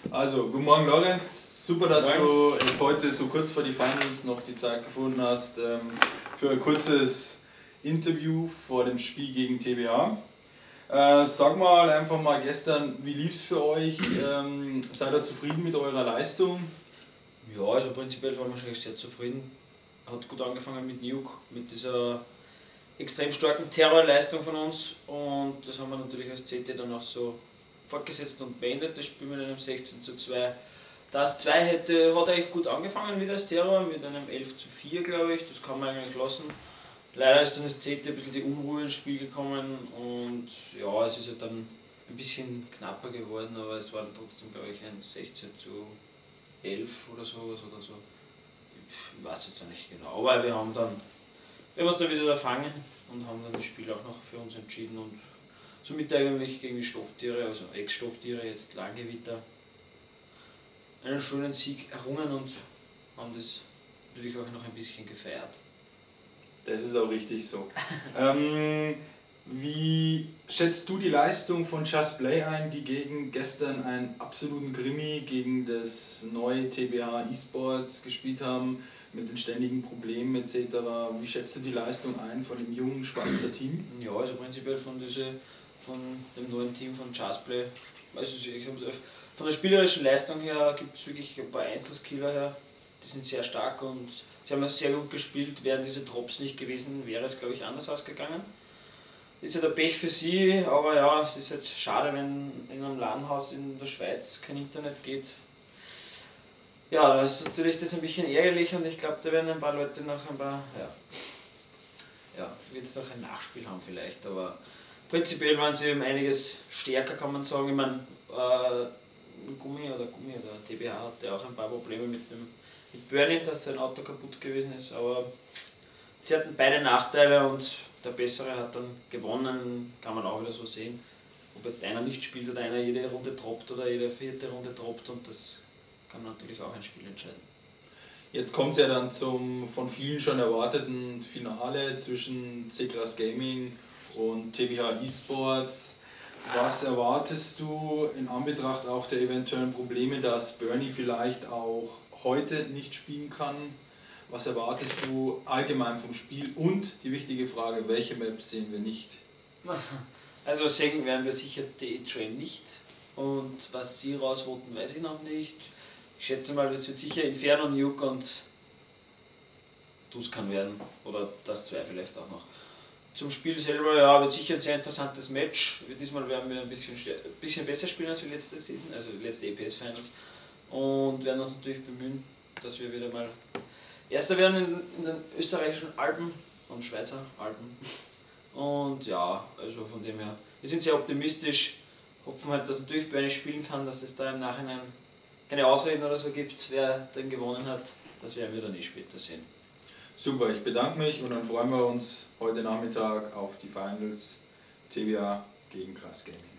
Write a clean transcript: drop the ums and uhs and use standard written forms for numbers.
Also, guten Morgen Lorenz, super, dass du jetzt heute so kurz vor die Finals noch die Zeit gefunden hast für ein kurzes Interview vor dem Spiel gegen TBA. Sag mal einfach mal gestern, wie lief es für euch? Seid ihr zufrieden mit eurer Leistung? Ja, also prinzipiell waren wir schon sehr zufrieden. Hat gut angefangen mit Nuke, mit dieser extrem starken Terrorleistung von uns, und das haben wir natürlich als CT dann auch so fortgesetzt und beendet, das Spiel mit einem 16:2. Das 2 hat eigentlich gut angefangen wieder als Terror, mit einem 11:4 glaube ich, das kann man eigentlich lassen. Leider ist dann das CT ein bisschen die Unruhe ins Spiel gekommen und ja, es ist halt dann ein bisschen knapper geworden, aber es war dann trotzdem glaube ich ein 16:11 oder sowas oder so. Ich weiß jetzt nicht genau, aber wir haben uns dann wieder erfangen und haben dann das Spiel auch noch für uns entschieden und somit eigentlich gegen die Stofftiere, also Ex-Stofftiere, jetzt Langgewitter, einen schönen Sieg errungen und haben das natürlich auch noch ein bisschen gefeiert. Das ist auch richtig so. Wie schätzt du die Leistung von Just Play ein, die gegen gestern einen absoluten Krimi gegen das neue TBA eSports gespielt haben, mit den ständigen Problemen etc.? Wie schätzt du die Leistung ein von dem jungen Schweizer Team? Ja, also prinzipiell von dem neuen Team von Just Play, also von der spielerischen Leistung her gibt es wirklich ein paar Einzelskiller her, die sind sehr stark und sie haben es sehr gut gespielt. Wären diese Drops nicht gewesen, wäre es glaube ich anders ausgegangen. Ist ja der Pech für sie, aber ja, es ist halt schade, wenn in einem LAN-Haus in der Schweiz kein Internet geht. Ja, da ist natürlich das ein bisschen ärgerlich und ich glaube, da werden ein paar Leute noch wird es noch ein Nachspiel haben vielleicht, aber prinzipiell waren sie um einiges stärker, kann man sagen. Ich meine, Gummi oder TBH hatte auch ein paar Probleme mit Bernie, dass sein Auto kaputt gewesen ist, aber sie hatten beide Nachteile und der Bessere hat dann gewonnen, kann man auch wieder so sehen. Ob jetzt einer nicht spielt oder einer jede Runde droppt oder jede vierte Runde droppt, und das kann natürlich auch ein Spiel entscheiden. Jetzt kommt es ja dann zum von vielen schon erwarteten Finale zwischen Cegras Gaming und TBH eSports. Was erwartest du in Anbetracht auch der eventuellen Probleme, dass Bernie vielleicht auch heute nicht spielen kann? Was erwartest du allgemein vom Spiel? Und die wichtige Frage, welche Maps sehen wir nicht? Also sehen werden wir sicher D-Train nicht, und was sie rausvoten, weiß ich noch nicht. Ich schätze mal, das wird sicher Inferno, Nuke und Tuscan werden, oder das 2 vielleicht auch noch. Zum Spiel selber, ja, wird sicher ein sehr interessantes Match. Diesmal werden wir ein bisschen besser spielen als die letzte Season, also die letzte EPS Finals, und werden uns natürlich bemühen, dass wir wieder mal Erster werden in den österreichischen Alpen und Schweizer Alpen. Und ja, also von dem her, wir sind sehr optimistisch, hoffen halt, dass natürlich Bernie spielen kann, dass es da im Nachhinein keine Ausreden oder so gibt, wer dann gewonnen hat. Das werden wir dann später sehen. Super, ich bedanke mich und dann freuen wir uns heute Nachmittag auf die Finals TBA gegen Krass Gaming.